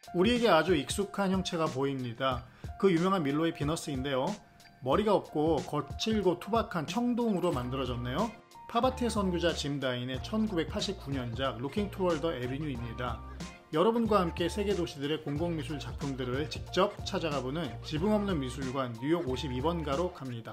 우리에게 아주 익숙한 형체가 보입니다. 그 유명한 밀로의 비너스인데요. 머리가 없고 거칠고 투박한 청동으로 만들어졌네요. 팝아트의 선구자 짐 다인의 1989년작 Looking Toward the Avenue입니다. 여러분과 함께 세계 도시들의 공공미술 작품들을 직접 찾아가보는 지붕 없는 미술관 뉴욕 52번가로 갑니다.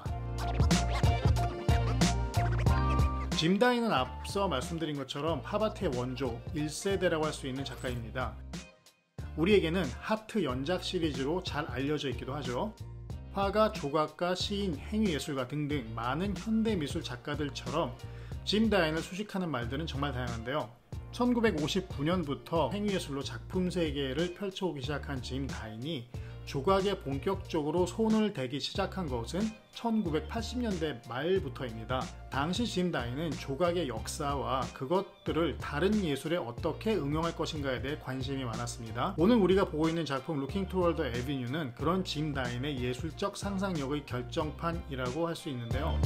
짐 다인은 앞서 말씀드린 것처럼 팝아트의 원조 1세대라고 할 수 있는 작가입니다. 우리에게는 하트 연작 시리즈로 잘 알려져 있기도 하죠. 화가, 조각가, 시인, 행위예술가 등등 많은 현대미술 작가들처럼 짐 다인을 수식하는 말들은 정말 다양한데요. 1959년부터 행위예술로 작품 세계를 펼쳐오기 시작한 짐 다인이 조각에 본격적으로 손을 대기 시작한 것은 1980년대 말부터입니다. 당시 짐 다인은 조각의 역사와 그것들을 다른 예술에 어떻게 응용할 것인가에 대해 관심이 많았습니다. 오늘 우리가 보고 있는 작품 Looking Toward the Avenue는 그런 짐 다인의 예술적 상상력의 결정판이라고 할 수 있는데요.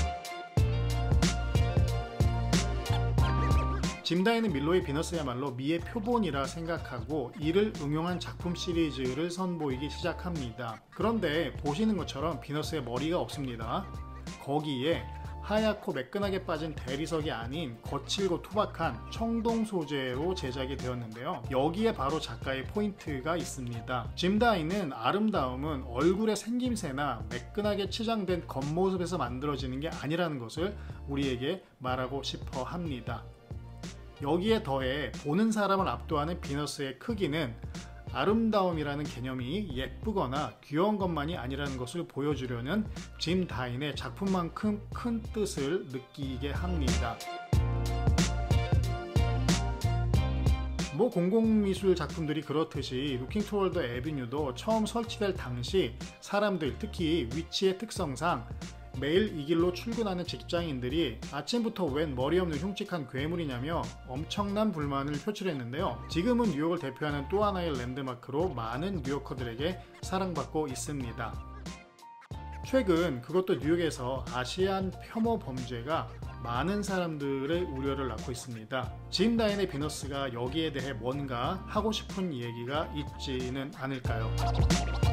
짐 다인은 밀로의 비너스야말로 미의 표본이라 생각하고 이를 응용한 작품 시리즈를 선보이기 시작합니다. 그런데 보시는 것처럼 비너스의 머리가 없습니다. 거기에 하얗고 매끈하게 빠진 대리석이 아닌 거칠고 투박한 청동 소재로 제작이 되었는데요. 여기에 바로 작가의 포인트가 있습니다. 짐 다인은 아름다움은 얼굴의 생김새나 매끈하게 치장된 겉모습에서 만들어지는 게 아니라는 것을 우리에게 말하고 싶어 합니다. 여기에 더해 보는 사람을 압도하는 비너스의 크기는 아름다움이라는 개념이 예쁘거나 귀여운 것만이 아니라는 것을 보여주려는 짐 다인의 작품만큼 큰 뜻을 느끼게 합니다. 공공미술 작품들이 그렇듯이 Looking Toward the Avenue도 처음 설치될 당시 사람들, 특히 위치의 특성상 매일 이 길로 출근하는 직장인들이 아침부터 웬 머리 없는 흉측한 괴물이냐며 엄청난 불만을 표출했는데요. 지금은 뉴욕을 대표하는 또 하나의 랜드마크로 많은 뉴요커들에게 사랑받고 있습니다. 최근 그것도 뉴욕에서 아시안 혐오 범죄가 많은 사람들의 우려를 낳고 있습니다. 짐 다인의 비너스가 여기에 대해 뭔가 하고 싶은 얘기가 있지는 않을까요?